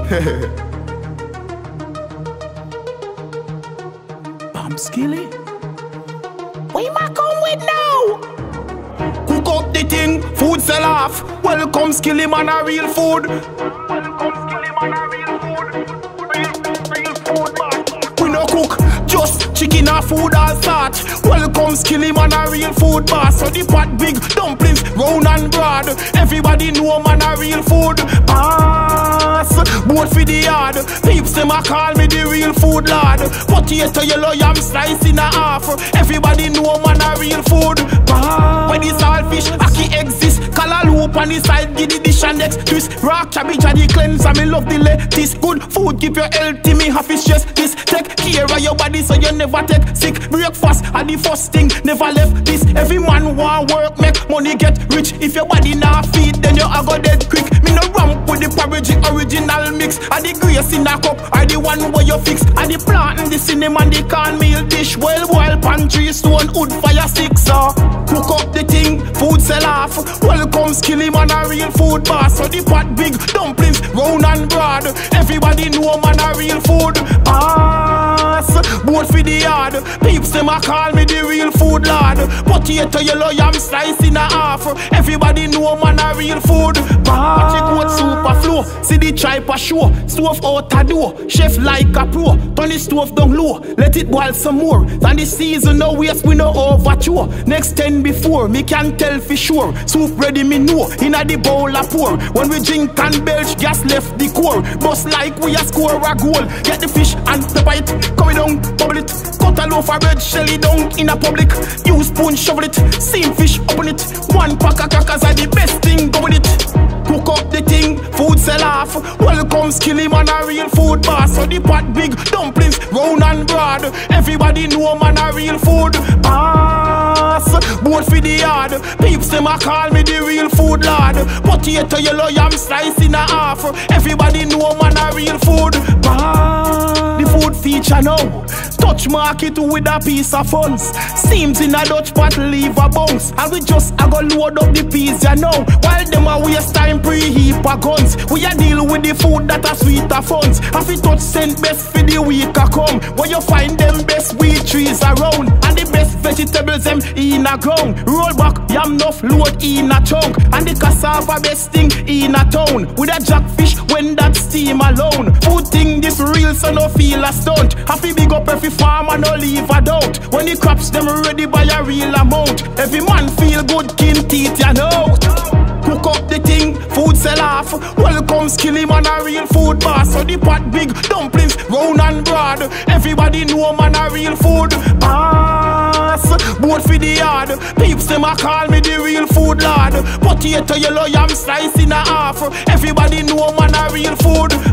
Bam Skilly? What you ma come with now? Cook up the thing, food sell off. Welcome Skilly man a real food. Welcome Skilly man a real food. Real food man. We no cook, just chicken and food and starch. Welcome Skilly man a real food boss. So the pot big, dumplings round and broad. Everybody know man a real food boss. Both for the yard, peeps them a call me the real food lord. Potato yellow yam slice in a half. Everybody know man a real food boss. When the saltfish aki exist, callaloo on the side, give the dish and next twist. Raw cabbage and the cleanser, me love the lettuce. Good food keep you healthy, me have to stress this. Take care of your body so you never take sick. Breakfast and the first thing, never left this. Every man want work, make money, get rich. If your body not feed, then you a go dead quick. Me no ramp with the porridge original mix. And the grace in a cup, or the one where you fix. And the plant in the cinema and the cornmeal dish. Well, pantry, stone, wood, fire sticks. Cook up the thing, food sell off. Welcome Skilly man a real food boss. So the pot big, dumplings round and broad. Everybody know man a real food boss. Both for the yard, peeps them a call me the real food lord. Potato yellow yam slice in a half. Everybody know man a real food boss. Watch it go super flow, see the tripe a show. Stove out a door, chef like a pro. Turn the stove down low, let it boil some more. And the season no waste, we no overture. Next 10 before, me can tell for sure. Soup ready me know, inna the bowl a pour. When we drink and belch, gas left the core. Bust like we a score a goal. Get the fish and pepper it, come it down, bubble it. Cut a loaf of bread, shell it down in a public. Use spoon, shovel it, same fish, open it. One pack of crackers are the best thing, go with it. Cook up the thing, food sell off. Welcome Skilly man a real food boss. So the pot big, dumplings round and broad. Everybody know man a real food boss. Both for the yard, peeps them a call me the real food lord. Potato yellow yam slice in a half. Everybody know man a real food boss. The food feature now, touch market with a piece of funds. Seems in a Dutch pot leave a bounce. And we just a go load up the peas you know. While them a waste time pre-heap a guns. We a deal with the food that a sweeter funds. Have it touch sent best for the week a come. Where you find them best wheat trees around. And the best vegetables them in a ground. Roll back yam enough load in a chunk. And the cassava best thing in a town. With a jackfish when that steam alone. Food thing this real so no feel a stunt. Have to big up every farmer no leave a doubt. When the crops them ready by a real amount. Every man feel good kin teeth you know. Cook up the thing, food sell off. Welcome Skilly man a real food boss. So the pot big, dumplings round and broad. Everybody know man a real food boss. Both for the yard, peeps them a call me the real food lord. Potato yellow yam slice in a half. Everybody know man a real food